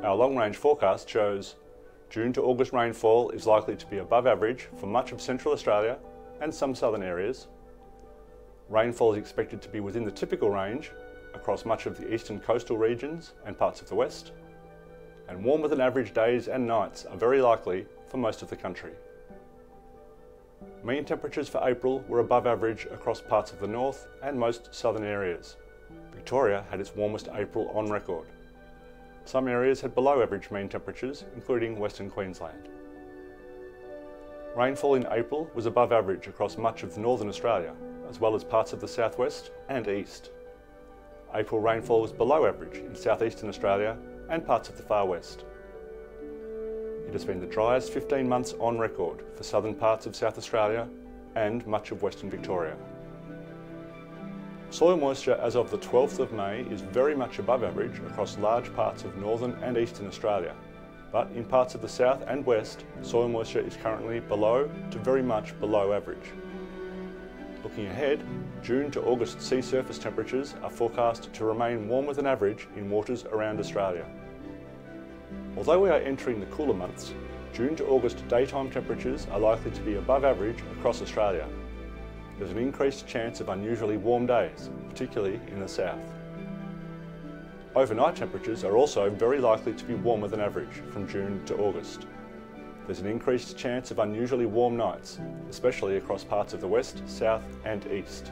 Our long-range forecast shows June to August rainfall is likely to be above average for much of Central Australia and some southern areas. Rainfall is expected to be within the typical range across much of the eastern coastal regions and parts of the west. And warmer than average days and nights are very likely for most of the country. Mean temperatures for April were above average across parts of the north and most southern areas. Victoria had its warmest April on record. Some areas had below average mean temperatures, including Western Queensland. Rainfall in April was above average across much of northern Australia, as well as parts of the southwest and east. April rainfall was below average in southeastern Australia and parts of the far west. It has been the driest 15 months on record for southern parts of South Australia and much of Western Victoria. Soil moisture as of the 12th of May is very much above average across large parts of northern and eastern Australia, but in parts of the south and west, soil moisture is currently below to very much below average. Looking ahead, June to August sea surface temperatures are forecast to remain warmer than average in waters around Australia. Although we are entering the cooler months, June to August daytime temperatures are likely to be above average across Australia. There's an increased chance of unusually warm days, particularly in the south. Overnight temperatures are also very likely to be warmer than average from June to August. There's an increased chance of unusually warm nights, especially across parts of the west, south and east.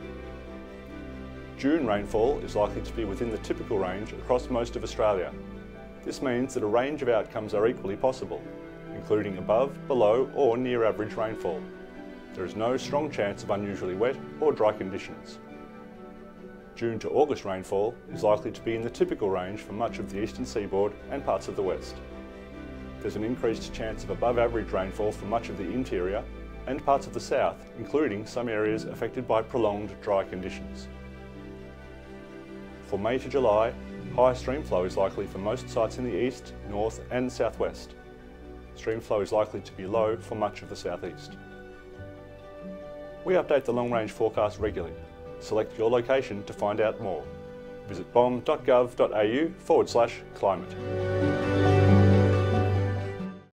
June rainfall is likely to be within the typical range across most of Australia. This means that a range of outcomes are equally possible, including above, below or near average rainfall. There is no strong chance of unusually wet or dry conditions. June to August rainfall is likely to be in the typical range for much of the eastern seaboard and parts of the west. There's an increased chance of above average rainfall for much of the interior and parts of the south, including some areas affected by prolonged dry conditions. For May to July, high streamflow is likely for most sites in the east, north and southwest. Streamflow is likely to be low for much of the southeast. We update the long-range forecast regularly. Select your location to find out more. Visit bom.gov.au/climate.